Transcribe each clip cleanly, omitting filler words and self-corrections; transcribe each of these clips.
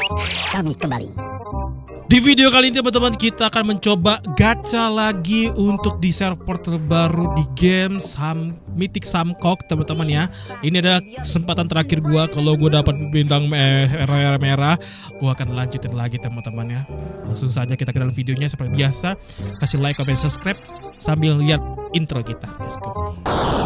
kami kembali. Di video kali ini teman-teman kita akan mencoba gacha lagi untuk di server terbaru di game Mythic Samkok teman-teman ya. Ini adalah kesempatan terakhir gua, kalau gua dapat bintang merah, gua akan lanjutin lagi teman-teman ya. Langsung saja kita ke dalam videonya seperti biasa. Kasih like, comment, subscribe sambil lihat intro kita. Let's go.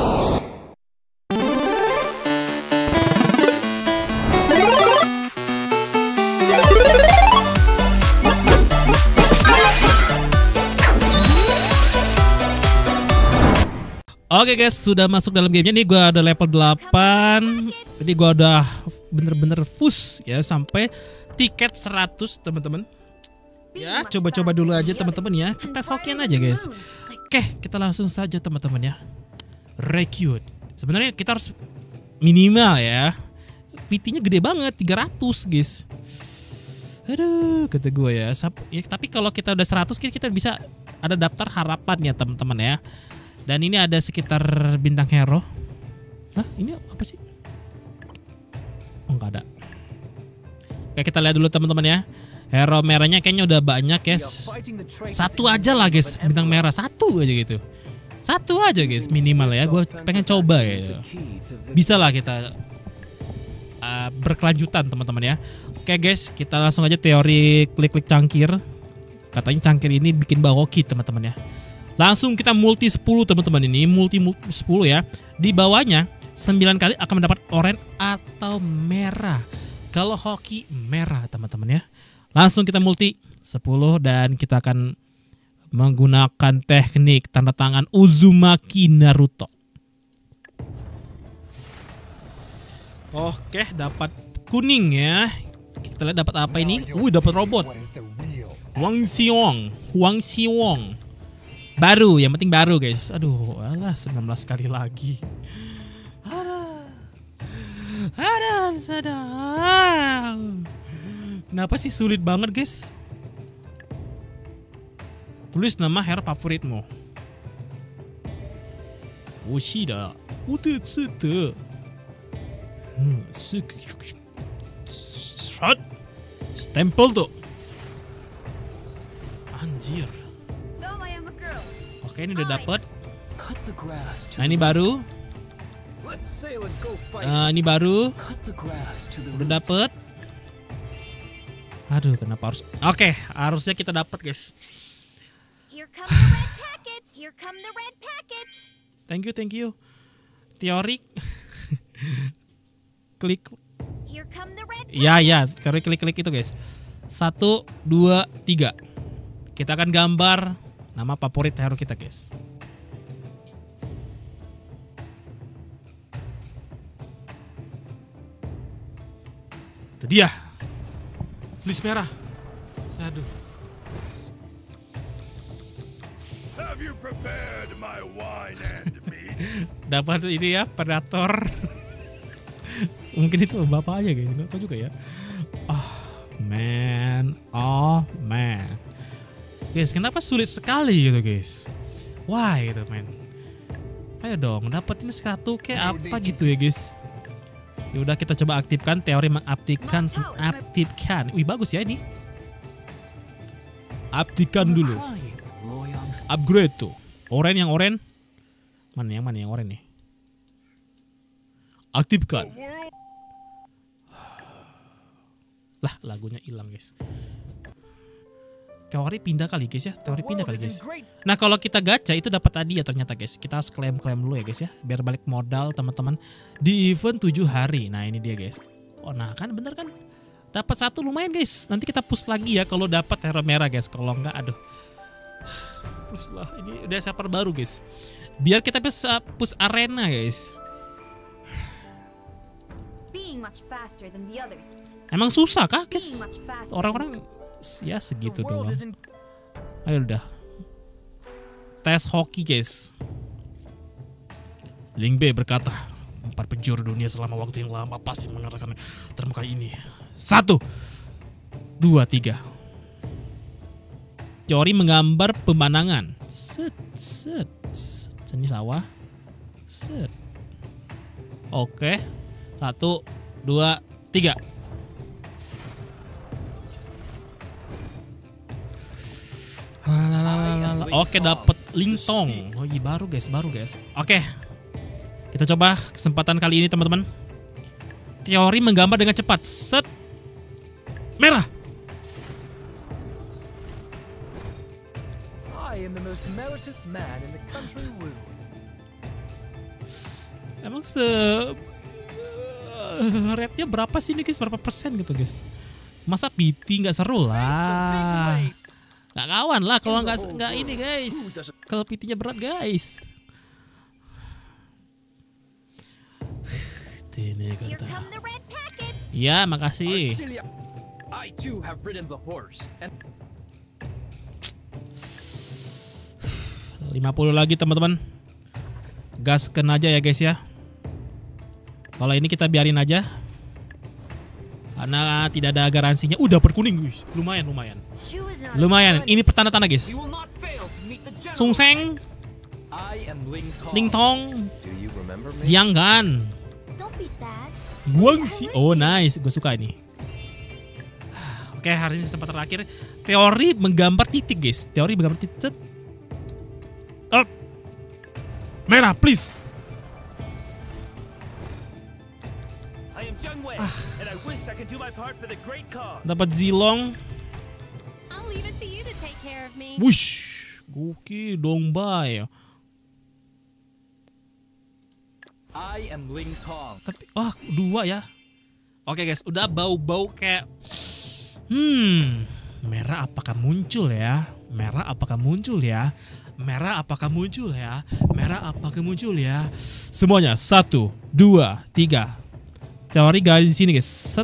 Oke guys, sudah masuk dalam gamenya nih. Gue ada level 8. Jadi gue udah bener-bener full ya, sampai tiket 100 teman-teman. Ya coba-coba dulu aja teman-teman ya, kita hokian aja guys. Oke, kita langsung saja teman-teman ya. Recruit. Sebenarnya kita harus minimal ya, PT-nya gede banget, 300 guys. Aduh, kata gue ya. Tapi kalau kita udah 100 kita bisa ada daftar harapan ya teman-teman ya. Dan ini ada sekitar bintang hero. Hah, ini apa sih? Oh, nggak ada. Oke, kita lihat dulu teman-teman ya. Hero merahnya kayaknya udah banyak guys. Satu aja lah guys, bintang merah satu aja gitu. Satu aja guys, minimal ya. Gue pengen coba ya. Bisa lah kita berkelanjutan teman-teman ya. Oke guys, kita langsung aja teori klik-klik cangkir. Katanya cangkir ini bikin bawoki teman-teman ya. Langsung kita multi 10 teman-teman, ini multi 10 ya. Di bawahnya 9 kali akan mendapat oranye atau merah. Kalau hoki merah teman-teman ya. Langsung kita multi 10 dan kita akan menggunakan teknik tanda tangan Uzumaki Naruto. Oke, dapat kuning ya. Kita lihat dapat apa ini? Dapat robot. Huang Xiong. Baru, yang penting baru guys. Aduh, alah 19 kali lagi. Aduh. Kenapa sih sulit banget guys? Tulis nama hero favoritmu. Ushida. Utetsuta. Shot. Stempel tuh. Anjir. Oke, ini udah dapet. Nah ini baru. Ini baru. Udah dapet. Aduh, kenapa harus? Oke, harusnya kita dapet guys. Thank you. Teori. Klik. Ya, teori klik itu guys. 1, 2, 3. Kita akan gambar nama favorit hero kita guys. Itu dia. Tulis merah. Aduh. Dapat ini ya, predator. Mungkin itu bapak aja guys, nggak tahu juga ya. Oh man. Guys, kenapa sulit sekali gitu guys? Why gitu men? Ayo dong, dapetin satu kayak apa gitu ya guys. Ya udah, kita coba aktifkan teori mengaktifkan. Wih bagus ya ini. Aktifkan dulu. Upgrade tuh. Orange yang orange. Mana yang orange nih? Aktifkan. Lah, lagunya hilang guys. Teori pindah kali guys ya, Nah kalau kita gacha itu dapat hadiah ternyata guys. Kita harus klaim dulu ya guys ya, biar balik modal teman-teman di event 7 hari. Nah ini dia guys. Oh nah kan bener kan, dapat satu lumayan guys. Nanti kita push lagi ya kalau dapat hero merah guys. Kalau enggak aduh. Push lah, ini udah server baru guys. Biar kita bisa push arena guys. Emang susah kah guys? Orang-orang ya segitu doang. Ayo udah. Tes hoki guys. Ling B berkata, 4 penjuru dunia selama waktu yang lama pasti mengarahkan termuka ini. 1, 2, 3. Teori menggambar pemandangan. Set. Ini sawah. Set. Oke. 1, 2, 3. Oke, dapat Lingtong. Oh iya, baru guys. Oke. Kita coba kesempatan kali ini teman-teman. Teori menggambar dengan cepat. Set. Merah. Emang rate-nya berapa sih ini guys? Berapa persen gitu guys? Masa PT nggak seru lah. Nggak kawan lah kalau nggak ini guys. Kalau PT-nya berat guys. Ini kata. Ya, makasih. 50 lagi teman-teman. Gaskan aja ya guys ya. Kalau ini kita biarin aja. Karena tidak ada garansinya. Dapat kuning. Lumayan. Ini pertanda-tanda guys. Sungseng. Lingtong. Jianggan. Guangxi. Oh nice. Gue suka ini. Oke, hari ini kesempatan terakhir. Teori menggambar titik guys. Teori menggambar titik. Merah please. Dapat Zilong. Wush, Guki Dongbay. Tapi 2 ya. Oke guys, udah bau-bau kayak merah apakah muncul ya? Merah apakah muncul ya? Semuanya 1, 2, 3. Teori gak di sini guys. Set.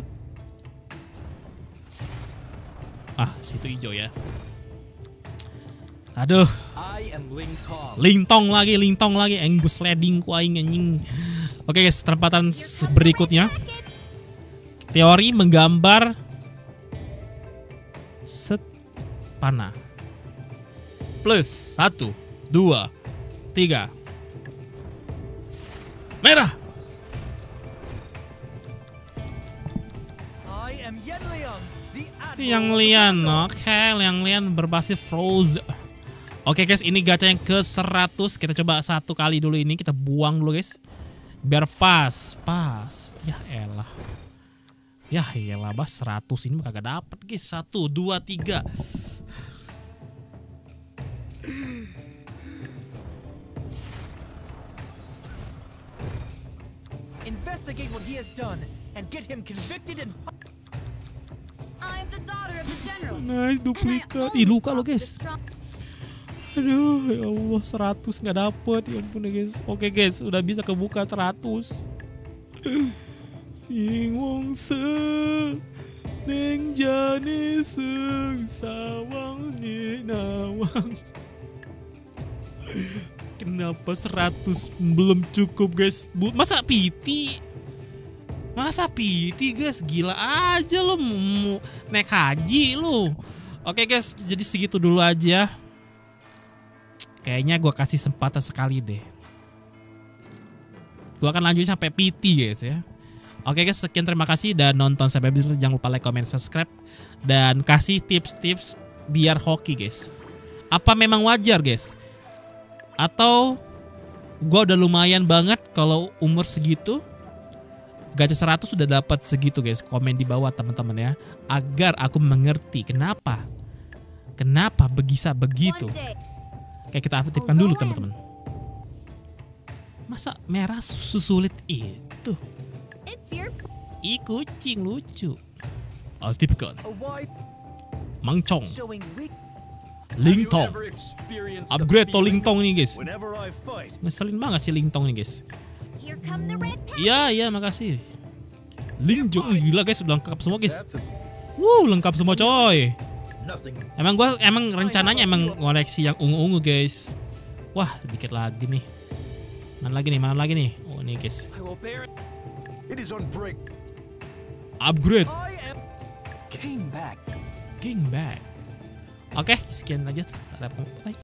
Situ hijau ya. Aduh. Lingtong lagi. Enggus sliding ku aing anjing. Oke guys, tempatan berikutnya. Teori menggambar set panah. Plus 1, 2, 3. Merah. Yang Lian, oke, Yang Lian berbasis Froze. Oke guys, ini gacha yang ke 100. Kita coba 1 kali dulu ini, kita buang dulu guys. Biar pas. Ya elah, 100 ini kagak dapet guys. 1, 2, 3. Investigate what he has done and get him convicted and I'm the daughter of the general. Nice, duplikat. Luka lo guys. Aduh, ya Allah, 100 nggak dapet. Ya ampun ya guys. Oke guys, udah bisa kebuka 100. Ing wong se neng jane seung sawang ni nawang. Kenapa 100 belum cukup guys? Masa PT guys, gila aja lo, mau naik haji lo. Oke guys, jadi segitu dulu aja. Kayaknya gue kasih kesempatan sekali deh. Gue akan lanjutin sampai PT guys ya. Oke guys, sekian, terima kasih dan nonton sampai habis. Jangan lupa like, comment, subscribe, dan kasih tips-tips biar hoki guys. Apa memang wajar guys? Atau gue udah lumayan banget kalau umur segitu? Gacha 100 sudah dapat segitu guys. Komen di bawah teman-teman ya, agar aku mengerti kenapa bisa begitu. Kayak kita aktifkan dulu teman-teman. Masa merah sulit itu? Kucing lucu. Aktifkan. Mangcong. Lingtong. Upgrade to Lingtong ini guys. Ngeselin banget sih Lingtong ini guys. Iya, makasih. Lingjong, gila guys, udah lengkap semua guys. Lengkap semua coy. Emang rencananya ngoleksi yang ungu-ungu guys. Wah, dikit lagi nih. Mana lagi nih? Oh, ini guys. Upgrade. King back. Oke, sekian aja. Bye.